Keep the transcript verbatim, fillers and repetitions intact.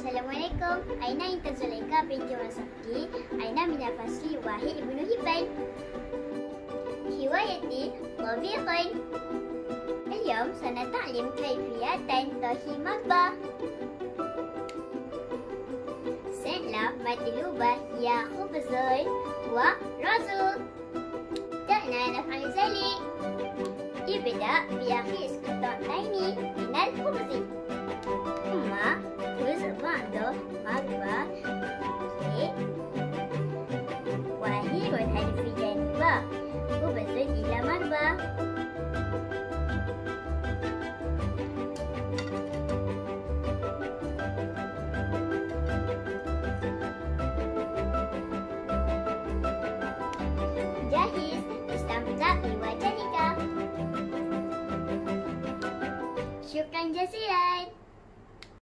Assalamualaikum. Aina Intan Zulaika binti Wasafki. Aina Mina Fasli Wahid Ibnu Hibban. هوايتي طبيخ. اليوم سنتعلم كيفية طهي مطبخ. سنلعب مطلوبة هي خبز ورز. دعنا نفعل ذلك. ابدأ بأخذ قطعتين من الخبز، ثم خذ بعض مطبخ وهيرها في جانبه خبز إلى مطبخ. جاهز، استمتع بوجهك. شكرا جزيلا.